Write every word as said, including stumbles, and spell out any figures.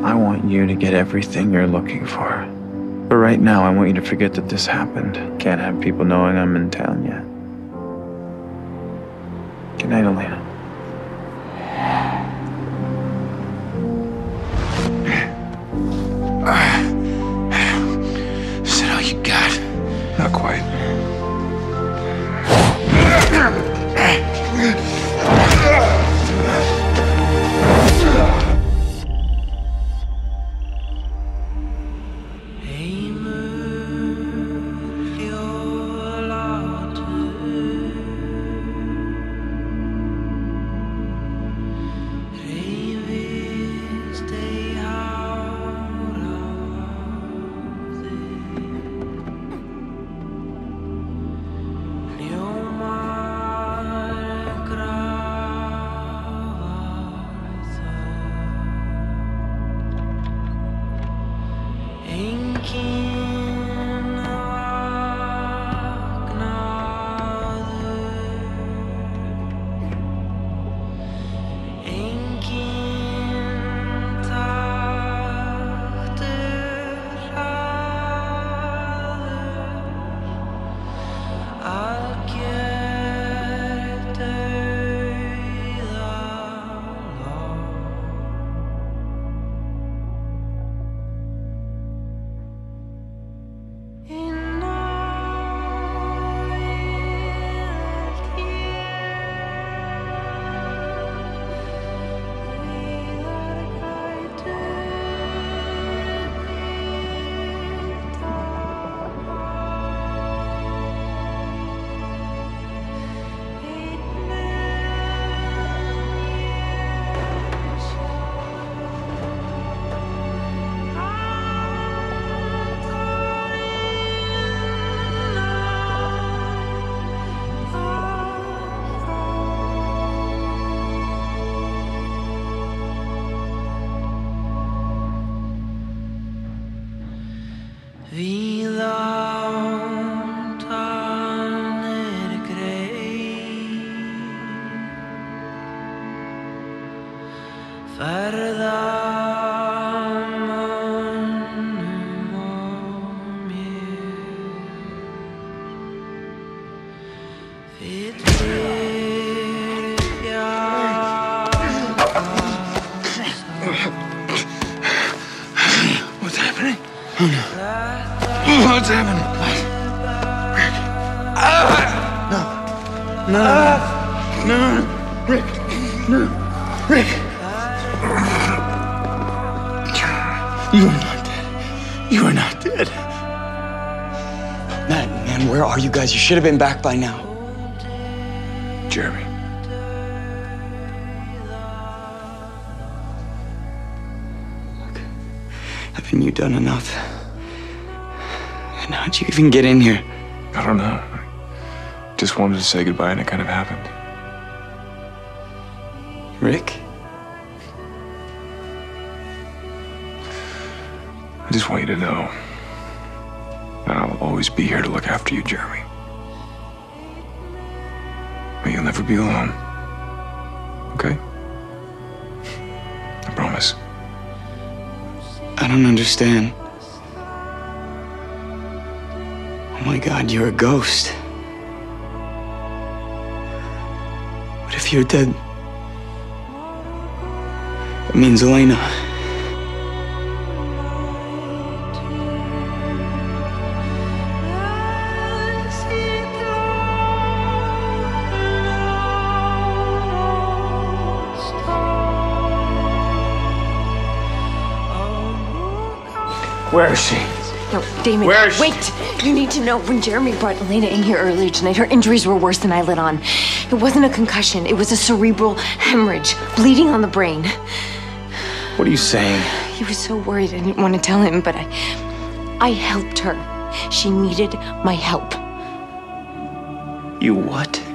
I want you to get everything you're looking for. But right now, I want you to forget that this happened. Can't have people knowing I'm in town yet. Good night, Elena. Is that all you got? Not quite. Vi långt han er grei, ferða mönnum og mér, fyllir hjarta. What's happening? Oh no. What's happening? What? Rick. Ah! No. No. Ah! No. Rick. No. Rick. You are not dead. You are not dead. Matt, man, where are you guys? You should have been back by now. Jeremy. Look, haven't you done enough? And how'd you even get in here? I don't know. I just wanted to say goodbye and it kind of happened. Rick? I just want you to know that I'll always be here to look after you, Jeremy. But you'll never be alone. Okay? I promise. I don't understand. Oh my God, you're a ghost. What if you're dead? That means Elena. Where is she? No, Damon, Where is she? wait! You need to know, when Jeremy brought Elena in here earlier tonight, her injuries were worse than I let on. It wasn't a concussion, it was a cerebral hemorrhage, bleeding on the brain. What are you saying? He was so worried I didn't want to tell him, but I... I helped her. She needed my help. You what?